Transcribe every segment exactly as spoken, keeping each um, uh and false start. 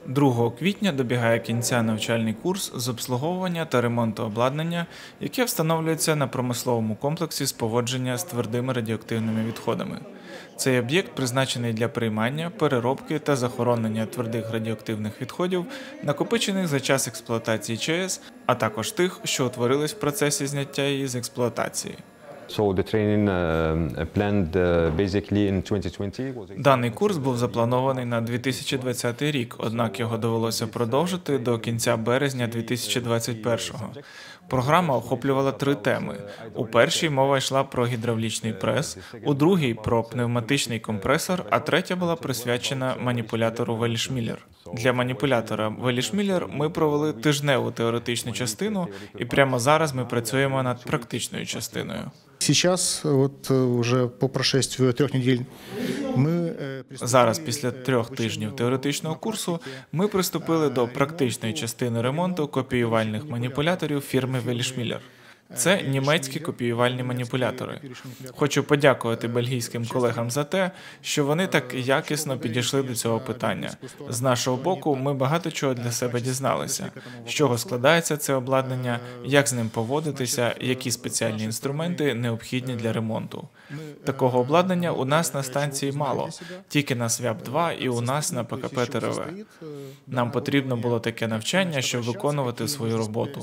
другого квітня добігає кінця навчальний курс з обслуговування та ремонту обладнання, яке встановлюється на промисловому комплексі з поводження з твердими радіоактивними відходами. Цей об'єкт призначений для приймання, переробки та захоронення твердих радіоактивних відходів, накопичених за час експлуатації ЧАЕС, а також тих, що утворились в процесі зняття її з експлуатації. Даний курс був запланований на дві тисячі двадцятий рік, однак його довелося продовжити до кінця березня дві тисячі двадцять першого. Програма охоплювала три теми. У першій мова йшла про гідравлічний прес, у другій – про пневматичний компресор, а третя була присвячена маніпулятору Велішміллер. Для маніпулятора Велішміллер ми провели тижневу теоретичну частину, і прямо зараз ми працюємо над практичною частиною. Сейчас, вот уже по прошествию трех недель, ми Зараз, після трьох тижнів теоретичного курсу, ми приступили до практичної частини ремонту копіювальних маніпуляторів фірми Велішміллер. Це німецькі копіювальні маніпулятори. Хочу подякувати бельгійським колегам за те, що вони так якісно підійшли до цього питання. З нашого боку, ми багато чого для себе дізналися. З чого складається це обладнання, як з ним поводитися, які спеціальні інструменти необхідні для ремонту. Такого обладнання у нас на станції мало, тільки на свяп два і у нас на ПКП ТРВ. Нам потрібно було таке навчання, щоб виконувати свою роботу.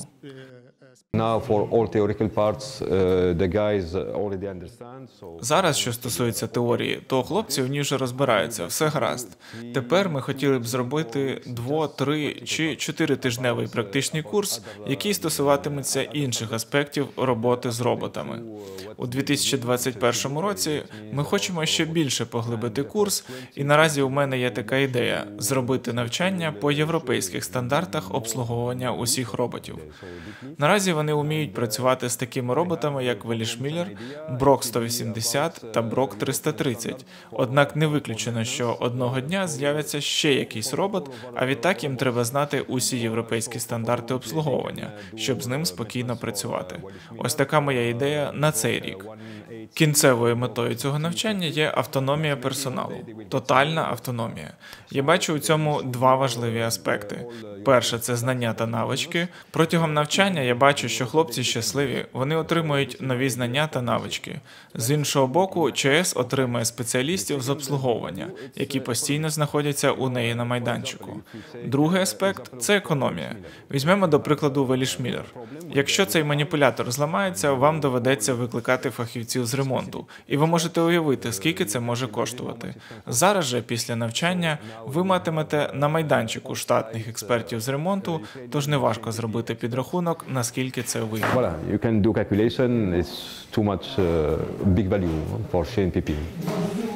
Зараз, що стосується теорії, то хлопці в ній вже розбираються, все гаразд. Тепер ми хотіли б зробити дво-, три- чи чотиритижневий практичний курс, який стосуватиметься інших аспектів роботи з роботами. У дві тисячі двадцять першому році ми хочемо ще більше поглибити курс, і наразі у мене є така ідея – зробити навчання по європейських стандартах обслуговування усіх роботів. Наразі вони вміють працювати з такими роботами, як Велішміллер, Брок сто вісімдесят та Брок триста тридцять. Однак не виключено, що одного дня з'явиться ще якийсь робот, а відтак їм треба знати усі європейські стандарти обслуговування, щоб з ним спокійно працювати. Ось така моя ідея на цей рік. Кінцевою метою цього навчання є автономія персоналу. Тотальна автономія. Я бачу у цьому два важливі аспекти. Перше – це знання та навички. Протягом навчання я бачу, що хлопці щасливі, вони отримують нові знання та навички. З іншого боку, ЧАЕС отримує спеціалістів з обслуговування, які постійно знаходяться у неї на майданчику. Другий аспект – це економія. Візьмемо, до прикладу, Велішміллер. Якщо цей маніпулятор зламається, вам доведеться викликати фахівців з ремонту, і ви можете уявити, скільки це може коштувати. Зараз же, після навчання, ви матимете на майданчику штатних експертів з ремонту, тож неважко зробити підрахунок, наскільки це вигідно. Voilà, you can do calculation, it's too much uh, big value for Shein Pipin.